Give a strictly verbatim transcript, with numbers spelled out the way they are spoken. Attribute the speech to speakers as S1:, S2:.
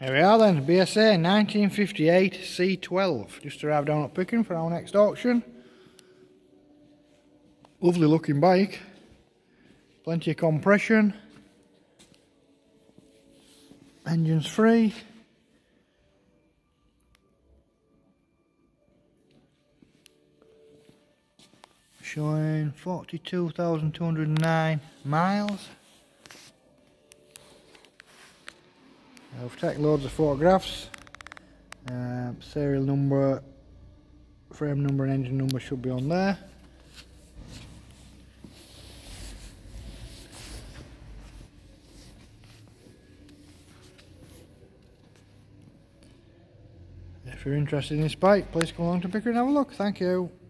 S1: Here we are then, B S A nineteen fifty-eight C twelve. Just arrived down at Picking for our next auction. Lovely looking bike. Plenty of compression. Engine's free. Showing forty-two thousand two hundred and nine miles. I've taken loads of photographs. Uh, serial number, frame number and engine number should be on there. If you're interested in this bike, please come along to Picker and have a look. Thank you.